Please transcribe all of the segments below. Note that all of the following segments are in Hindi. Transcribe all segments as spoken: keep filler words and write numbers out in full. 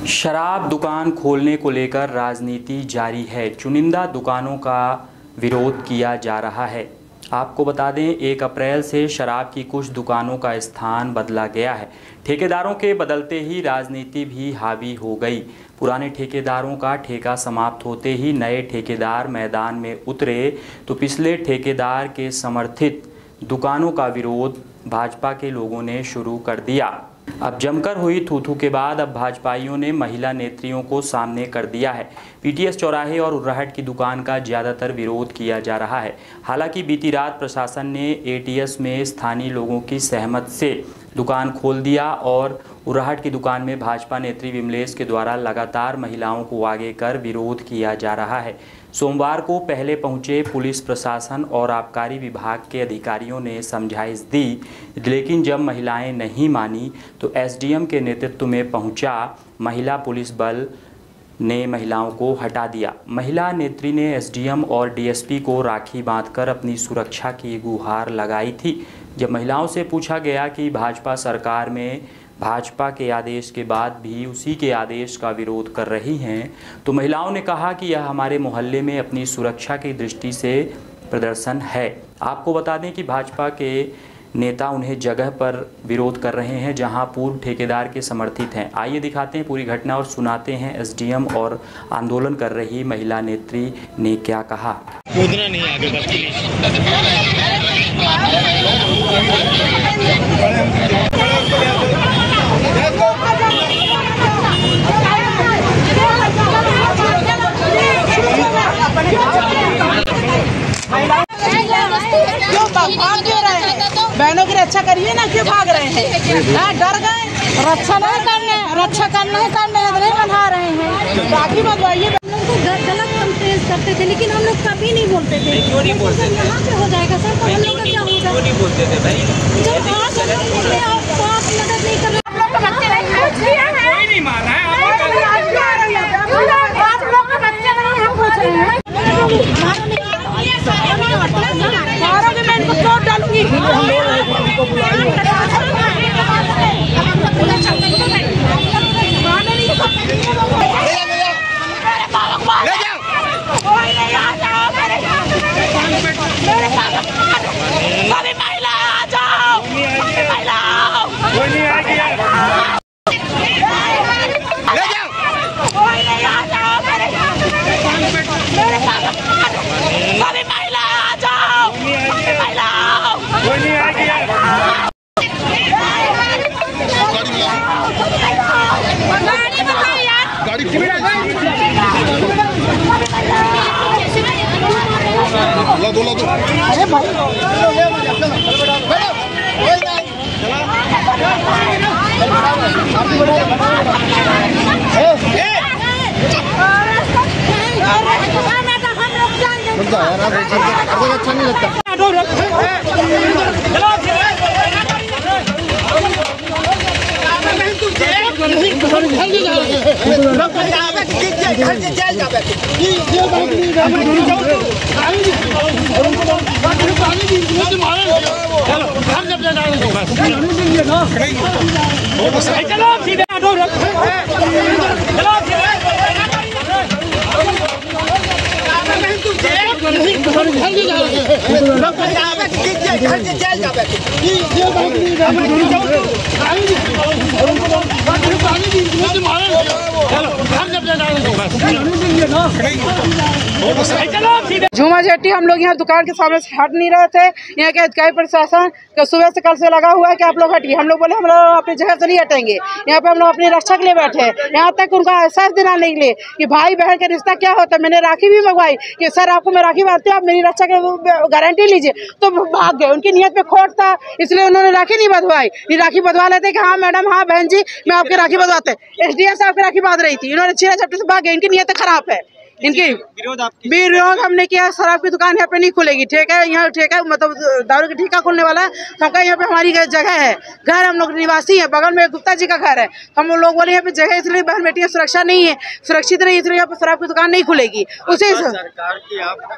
शराब दुकान खोलने को लेकर राजनीति जारी है। चुनिंदा दुकानों का विरोध किया जा रहा है। आपको बता दें, एक अप्रैल से शराब की कुछ दुकानों का स्थान बदला गया है। ठेकेदारों के बदलते ही राजनीति भी हावी हो गई। पुराने ठेकेदारों का ठेका समाप्त होते ही नए ठेकेदार मैदान में उतरे तो पिछले ठेकेदार के समर्थित दुकानों का विरोध भाजपा के लोगों ने शुरू कर दिया। अब जमकर हुई थू थू के बाद अब भाजपाइयों ने महिला नेत्रियों को सामने कर दिया है। पीटीएस चौराहे और उर्राहट की दुकान का ज़्यादातर विरोध किया जा रहा है। हालांकि बीती रात प्रशासन ने एटीएस में स्थानीय लोगों की सहमत से दुकान खोल दिया और उर्राहट की दुकान में भाजपा नेत्री विमलेश के द्वारा लगातार महिलाओं को आगे कर विरोध किया जा रहा है। सोमवार को पहले पहुंचे पुलिस प्रशासन और आबकारी विभाग के अधिकारियों ने समझाइश दी, लेकिन जब महिलाएं नहीं मानी तो एसडीएम के नेतृत्व में पहुंचा महिला पुलिस बल ने महिलाओं को हटा दिया। महिला नेत्री ने एसडीएम और डीएसपी को राखी बांधकर अपनी सुरक्षा की गुहार लगाई थी। जब महिलाओं से पूछा गया कि भाजपा सरकार में भाजपा के आदेश के बाद भी उसी के आदेश का विरोध कर रही हैं, तो महिलाओं ने कहा कि यह हमारे मोहल्ले में अपनी सुरक्षा की दृष्टि से प्रदर्शन है। आपको बता दें कि भाजपा के नेता उन्हें जगह पर विरोध कर रहे हैं जहां पूर्व ठेकेदार के समर्थित हैं। आइए दिखाते हैं पूरी घटना और सुनाते हैं एसडीएम और आंदोलन कर रही महिला नेत्री ने क्या कहा। नहीं आगे बस क्यों भाग क्यों रहे हैं? बहनों की रक्षा करिए ना, क्यों भाग रहे हैं? हाँ, डर गए। रक्षा नहीं करने रक्षा करने करने नहीं बना रहे हैं। राखी बंधवाइए। हम लोग को गलत कंप्लेंट करते थे, लेकिन हम लोग कभी नहीं बोलते थे। क्यों नहीं बोलते थे? यहाँ पे हो जाएगा सर, तो हम लोग का क्या होगा? क्यों नहीं बोलते थे भाई? जब आज हम लोग निकले तो आप मदद नहीं कर रहे। आप लोग के बच्चे नहीं पूछ रहे हैं। कोई नहीं मार रहा है। आप लोग के बच्चे नहीं हम पूछ रहे हैं। मारोगे मैं इनको चोट डालूंगी। कोई नहीं आ जाओ मेरे मेरे सभी महिला आ जाओ। महिला कोई नहीं आएगी यार। ले जाओ। कोई नहीं आ जाओ मेरे मेरे सभी महिला आ जाओ। महिला कोई नहीं आएगी यार। गाड़ी ला दो ला दो। अरे भाई अच्छा नहीं लगता। झूमा जेटी हम लोग यहाँ दुकान के सामने से हट नहीं रहे थे। यहाँ के अधिकारी प्रशासन के सुबह से कल से लगा हुआ है कि आप लोग हटिए। हम लोग बोले हम लोग अपनी जगह से नहीं हटेंगे। यहाँ पे हम लोग अपनी रक्षा के लिए बैठे हैं। यहाँ तक उनका एहसास दिलाने के लिए कि भाई बहन का रिश्ता क्या होता है। मैंने राखी भी मंगवाई कि सर आपको मैं राखी बांधती हूँ, आप मेरी रक्षा की गारंटी लीजिए, तो भाग गए। उनकी नीयत पे खोट था, इसलिए उन्होंने राखी नहीं बंधवाई। राखी बंधवा लेते कि हाँ मैडम, हाँ बहन जी, मैं आपकी राखी बंधवाते। एसडीएम साहब की राखी बांध रही थी, इन्होंने छह चप्टे से भाग गए। इनकी नीयत खराब है। इनकी विरोध आपकी विरोध हमने किया। शराब की दुकान यहाँ पे नहीं खुलेगी। ठेका यहाँ ठेका मतलब दारू की ठेका खुलने वाला है। हम कहें यहाँ पे हमारी जगह है, घर, हम लोग निवासी है, बगल में गुप्ता जी का घर है। हम लोग बोले यहाँ पे जगह इसलिए बहन बेटी सुरक्षा नहीं है, सुरक्षित नहीं, इसलिए यहाँ पे शराब की दुकान नहीं खुलेगी। उसी सरकार की आप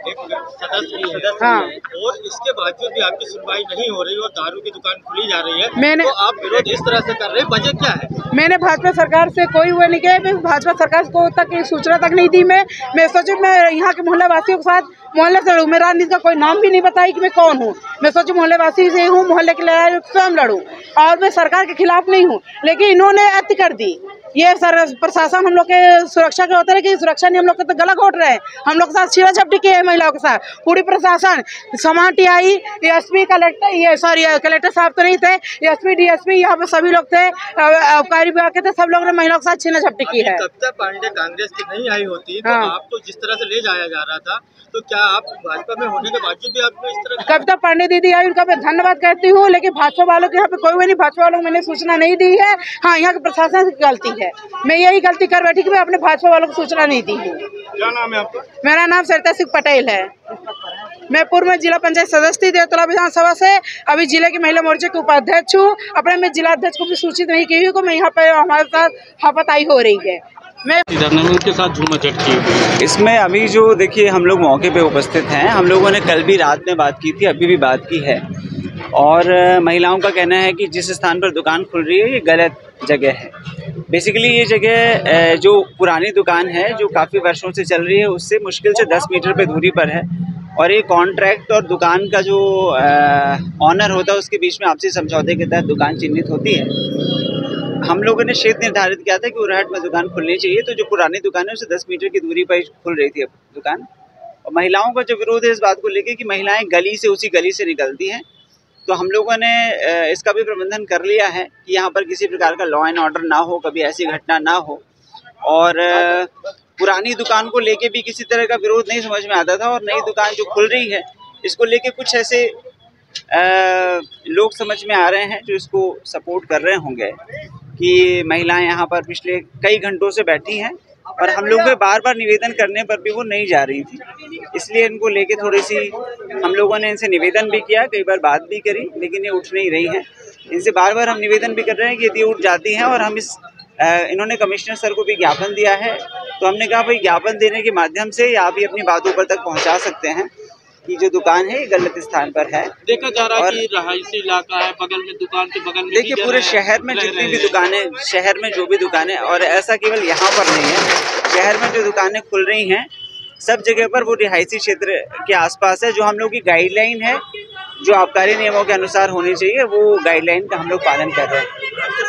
एक सदस्य भी है। हाँ। और इसके बावजूद भी आपकी सुनवाई नहीं हो रही और दारू की दुकान खुली जा रही है। मैंने- तो आप विरोध इस तरह से कर रहे हैं, वजह क्या है? मैंने भाजपा सरकार से कोई वो नहीं किया, मैं भाजपा सरकार को तक एक सूचना तक नहीं दी। मैं मैं सोची मैं यहाँ के मोहल्ला वासियों के साथ मोहल्ले से लड़ूँ। मैं राजनीति का कोई नाम भी नहीं बताई कि मैं कौन हूँ। मैं सोची मोहल्ले वासी से हूँ, मोहल्ले की लड़ाई स्वयं लड़ूँ और मैं सरकार के खिलाफ नहीं हूँ। लेकिन इन्होंने अति कर दी। ये सर प्रशासन हम लोग के सुरक्षा के होता है कि सुरक्षा नहीं, हम लोग के तो गला घोट रहे हैं। हम लोग के साथ छीड़ा झपटी किए हैं महिलाओं के साथ। पूरी प्रशासन समान T I S P collector ये सॉरी कलेक्टर साहब तो नहीं थे, S P D S P यहाँ पे सभी लोग थे, आबकारी विभाग के थे, सब लोगों ने महिलाओं के साथ छीना झपटी की है। कविता पांडे कांग्रेस की नहीं आई होती तो हाँ। आपको जिस तरह से ले जाया जा रहा था, तो क्या आप भाजपा में होने के बावजूद भी आपको इस तरह? कविता पांडे दीदी आई, उनका मैं धन्यवाद करती हूँ। लेकिन भाजपा वालों के यहाँ पे कोई भी नहीं, भाजपा वालों को मैंने सूचना नहीं दी है। हाँ, यहाँ के प्रशासन की गलती है। मैं यही गलती कर बैठी कि मैं अपने भाजपा वालों को सूचना नहीं दी हूँ। क्या नाम है आपका? मेरा नाम सरिता सिंह पटेल है। मैं पूर्व में जिला पंचायत सदस्य थी देवतला विधानसभा से, अभी जिले की महिला मोर्चे के उपाध्यक्ष हूँ। अपने मैं जिला अध्यक्ष को भी सूचित नहीं की हुई, मैं यहाँ पे हमारे साथ हाथापाई हो रही है। मैं उनके साथ झूमाझट की। इसमें अभी जो देखिए हम लोग मौके पे उपस्थित हैं, हम लोगों ने कल भी रात में बात की थी, अभी भी बात की है। और महिलाओं का कहना है कि जिस स्थान पर दुकान खुल रही है ये गलत जगह है। बेसिकली ये जगह जो पुरानी दुकान है जो काफ़ी वर्षों से चल रही है उससे मुश्किल से दस मीटर पे दूरी पर है। और ये कॉन्ट्रैक्ट और दुकान का जो ऑनर होता है उसके बीच में आपसी समझौते के तहत दुकान चिन्हित होती है। हम लोगों ने क्षेत्र निर्धारित किया था कि उरहट में दुकान खुलनी चाहिए, तो जो पुरानी दुकान है उससे दस मीटर की दूरी पर खुल रही थी दुकान। और महिलाओं का जो विरोध है इस बात को लेकर कि महिलाएं गली से उसी गली से निकलती हैं, तो हम लोगों ने इसका भी प्रबंधन कर लिया है कि यहाँ पर किसी प्रकार का लॉ एंड ऑर्डर ना हो, कभी ऐसी घटना ना हो। और पुरानी दुकान को लेके भी किसी तरह का विरोध नहीं समझ में आता था। और नई दुकान जो खुल रही है इसको लेके कुछ ऐसे आ, लोग समझ में आ रहे हैं जो इसको सपोर्ट कर रहे होंगे कि महिलाएं यहाँ पर पिछले कई घंटों से बैठी हैं और हम लोगों के बार बार निवेदन करने पर भी वो नहीं जा रही थी। इसलिए इनको लेके थोड़ी सी हम लोगों ने इनसे निवेदन भी किया, कई बार बात भी करी, लेकिन ये उठ नहीं रही हैं। इनसे बार बार हम निवेदन भी कर रहे हैं कि यदि उठ जाती हैं, और हम इस आ, इन्होंने कमिश्नर सर को भी ज्ञापन दिया है, तो हमने कहा भाई ज्ञापन देने के माध्यम से आप ही अपनी बात ऊपर तक पहुँचा सकते हैं कि जो दुकान है ये गलत स्थान पर है। देखा जा रहा है कि रहायशी इलाका है, बगल में दुकान के बगल में देखिए पूरे शहर में जितनी भी दुकानें, शहर में जो भी दुकानें, और ऐसा केवल यहाँ पर नहीं है, शहर में जो दुकानें खुल रही हैं सब जगह पर वो रिहायशी क्षेत्र के आसपास है। जो हम लोग की गाइडलाइन है जो आबकारी नियमों के अनुसार होनी चाहिए, वो गाइडलाइन का हम लोग पालन कर रहे हैं।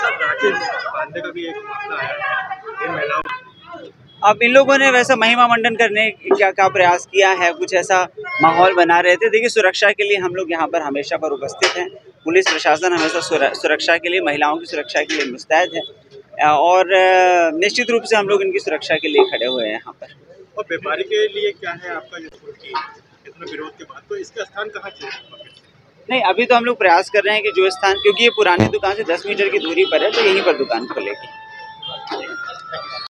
अब इन लोगों ने वैसा महिमा मंडन करने का, का प्रयास किया है, कुछ ऐसा माहौल बना रहे थे। देखिए सुरक्षा के लिए हम लोग यहाँ पर हमेशा पर उपस्थित हैं। पुलिस प्रशासन हमेशा सुरक्षा के लिए, महिलाओं की सुरक्षा के लिए मुस्तैद है और निश्चित रूप से हम लोग इनकी सुरक्षा के लिए खड़े हुए हैं यहाँ पर। और व्यापारी के लिए क्या है आपका जो इतना विरोध के बाद, तो इसका स्थान कहाँ चाहिए? नहीं, अभी तो हम लोग प्रयास कर रहे हैं कि जो स्थान, क्योंकि ये पुरानी दुकान से दस मीटर की दूरी पर है, तो यहीं पर दुकान खोलेगी।